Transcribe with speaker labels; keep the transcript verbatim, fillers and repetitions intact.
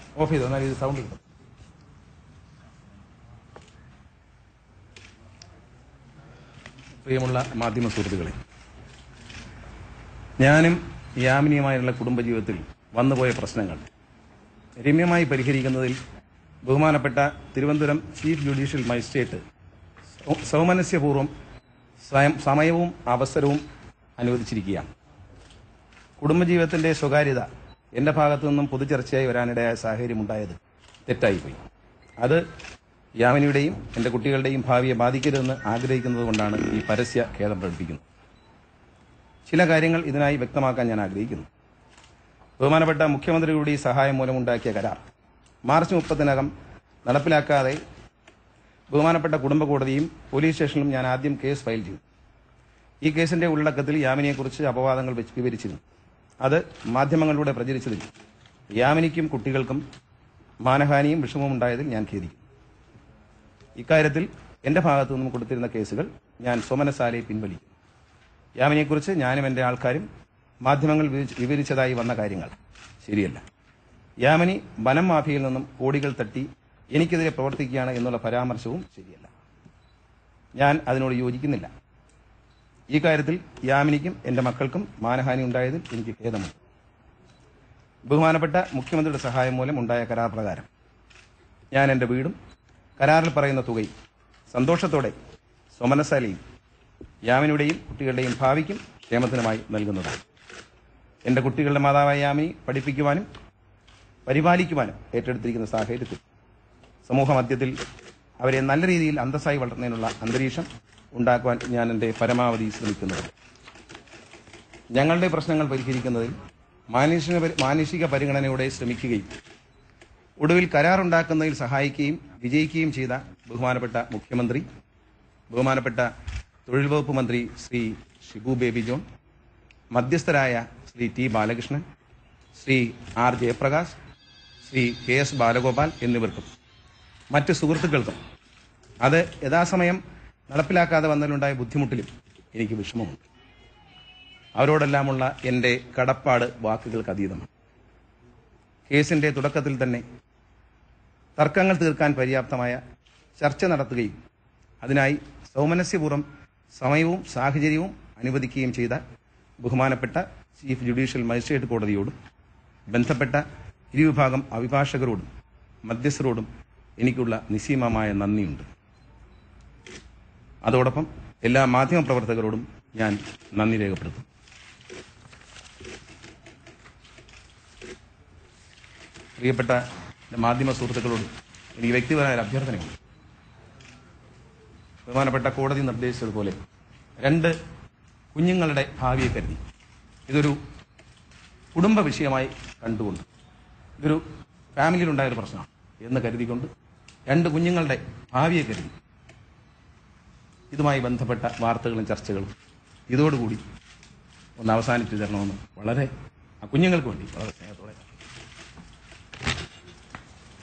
Speaker 1: Of ചെയ്തു, എന്നാൽ ഇത് സൗണ്ട് കിട്ടും. പ്രിയമുള്ള മാധ്യമ സുഹൃത്തുക്കളെ, ഞാനും യാമിനിയുമായുള്ള കുടുംബജീവിതത്തിൽ വന്നുപോയ പ്രശ്നങ്ങൾ രമ്യമായി പരിഹരിക്കുന്നതിൽ ബഹുമാനപ്പെട്ട തിരുവനന്തപുരം ചീഫ് ജുഡീഷ്യൽ മജിസ്ട്രേറ്റ് സൗമനസ്യപൂർവ്വം സമയവും അവസരവും അനുവദിച്ചിരിക്കുകയാണ്. കുടുംബജീവിതത്തിന്റെ സ്വകാര്യത എന്റെ ഭാഗത്തു നിന്നും പൊതുചർച്ചയായി വരാനിടയായ സാഹചര്യമുണ്ടായത് തെറ്റായിപ്പോയി. അത് യാമിനിയുടെയും എന്റെ കുട്ടികളുടെയും ഭാവിയെ ബാധിക്കരുതെന്ന് ആഗ്രഹിക്കുന്നത് കൊണ്ടാണ് ഈ പരസ്യ ഖേദം പ്രകടിപ്പിക്കുന്നത്. ചില കാര്യങ്ങൾ ഇതിനായി വ്യക്തമാക്കാൻ ഞാൻ ആഗ്രഹിക്കുന്നു. ബഹുമാനപ്പെട്ട മുഖ്യമന്ത്രിയുടെ സഹായം മൂലമുണ്ടാക്കിയ കരാർ മാർച്ച് മുപ്പതിനകം നടപ്പിലാക്കാതെ ബഹുമാനപ്പെട്ട കുടുംബ കോടതിയും പോലീസ് സ്റ്റേഷനിലും ഞാൻ ആദ്യം കേസ് ഫയൽ ചെയ്തു. ഈ കേസിന്റെ ഉള്ളടക്കത്തിൽ യാമിനിയെക്കുറിച്ച് അപവാദങ്ങൾ വിവരിച്ചിരുന്നു. അത് മാധ്യമങ്ങളിലൂടെ പ്രചരിച്ചതിൽ യാമിനിക്കും കുട്ടികൾക്കും മാനഹാനിയും വിഷമവും ഉണ്ടായതിൽ ഞാൻ ഖേദിക്കുന്നു. ഇക്കാര്യത്തിൽ എന്റെ ഭാഗത്തു നിന്നും കൊടുത്തിരുന്ന കേസുകൾ ഞാൻ സ്വമനസാലെ പിൻവലിക്കും. യാമിനിയെക്കുറിച്ച് ഞാനും എന്റെ ആൾക്കാരും മാധ്യമങ്ങൾ വിവരിച്ചതായി വന്ന കാര്യങ്ങൾ ശരിയല്ല. യാമിനി വനം മാഫിയയിൽ നിന്നും കോടികൾ തട്ടി എനിക്കെതിരെ പ്രവർത്തിക്കുകയാണ് എന്നുള്ള പരാമർശവും ശരിയല്ല. ഞാൻ അതിനോട് യോജിക്കുന്നില്ല. ഈ കാര്യത്തിൽ യാമിനിക്കും എന്റെ മക്കൾക്കും മാനഹാനി ഉണ്ടായതിൽ എനിക്ക് ഖേദമുണ്ട്. ബഹുമാനപ്പെട്ട മുഖ്യമന്ത്രിയുടെ സഹായം മൂലം ഉണ്ടായ കരാർ പ്രകാരം ഞാൻ എന്റെ വീടും കരാറിൽ പറയുന്ന തുകയും സന്തോഷത്തോടെ സ്വമനസാലയും യാമിനിയുടെയും കുട്ടികളുടെയും ഭാവിക്കും ക്ഷേമത്തിനുമായി നൽകുന്നതാണ്. എന്റെ കുട്ടികളുടെ മാതാവായ യാമിനി പഠിപ്പിക്കുവാനും പരിപാലിക്കുവാനും ഏറ്റെടുത്തിരിക്കുന്ന സാഹചര്യത്തിൽ സമൂഹ മധ്യത്തിൽ അവരെ നല്ല രീതിയിൽ അന്തസ്സായി വളർത്തുന്നതിനുള്ള അന്തരീക്ഷം ഉണ്ടാക്കുവാൻ ഞാൻ എന്റെ പരമാവധി ശ്രമിക്കുന്നത്. ഞങ്ങളുടെ പ്രശ്നങ്ങൾ പരിഹരിക്കുന്നതിൽ മാനുഷിക പരിഗണനയോടെ ശ്രമിക്കുകയും ഒടുവിൽ കരാറുണ്ടാക്കുന്നതിൽ സഹായിക്കുകയും വിജയിക്കുകയും ചെയ്ത ബഹുമാനപ്പെട്ട മുഖ്യമന്ത്രി, ബഹുമാനപ്പെട്ട തൊഴിൽ വകുപ്പ് മന്ത്രി ശ്രീ ഷിബു ബേബി ജോൺ, മധ്യസ്ഥരായ Shri T Balakrishnan, Shri R Jayaprakash, Shri K S Balagopal എന്നിവർക്കും മറ്റ് സുഹൃത്തുക്കൾക്കും അത് യഥാസമയം നടപ്പിലാക്കാതെ വന്നതിലുണ്ടായ ബുദ്ധിമുട്ടിലും എനിക്ക് വിഷമമുണ്ട്. അവരോടെല്ലാമുള്ള എന്റെ കടപ്പാട് വാക്കുകൾക്ക് അതീതമാണ്. കേസിന്റെ തുടക്കത്തിൽ തന്നെ തർക്കങ്ങൾ തീർക്കാൻ പര്യാപ്തമായ ചർച്ച നടത്തുകയും അതിനായി സൗമനസ്യപൂർവ്വം സമയവും സാഹചര്യവും അനുവദിക്കുകയും ചെയ്ത ബഹുമാനപ്പെട്ട ചീഫ് ജുഡീഷ്യൽ മജിസ്ട്രേറ്റ് കോടതിയോടും ബന്ധപ്പെട്ട ഇരുവിഭാഗം അഭിഭാഷകരോടും മധ്യസ്ഥരോടും എനിക്കുള്ള നിസ്സീമമായ നന്ദിയുണ്ട്. അതോടൊപ്പം എല്ലാ മാധ്യമപ്രവർത്തകരോടും ഞാൻ നന്ദി രേഖപ്പെടുത്തും. പ്രിയപ്പെട്ട മാധ്യമ സുഹൃത്തുക്കളോട് എനിക്ക് വ്യക്തിപരമായ ഒരു അഭ്യർത്ഥനയുണ്ട്. ബഹുമാനപ്പെട്ട കോടതി നിർദ്ദേശിച്ചതുപോലെ രണ്ട് കുഞ്ഞുങ്ങളുടെ ഭാവിയെ കരുതി, ഇതൊരു കുടുംബ വിഷയമായി കണ്ടുകൊണ്ട്, ഇതൊരു ഫാമിലിയിലുണ്ടായൊരു പ്രശ്നമാണ് എന്ന് കരുതിക്കൊണ്ട് രണ്ട് കുഞ്ഞുങ്ങളുടെ ഭാവിയെ കരുതി ഇതുമായി ബന്ധപ്പെട്ട വാർത്തകളും ചർച്ചകളും ഇതോടുകൂടി ഒന്ന് അവസാനിപ്പിച്ചു തരണമെന്ന് വളരെ ആ കുഞ്ഞുങ്ങൾക്ക് വേണ്ടി വളരെ സ്നേഹത്തോടെ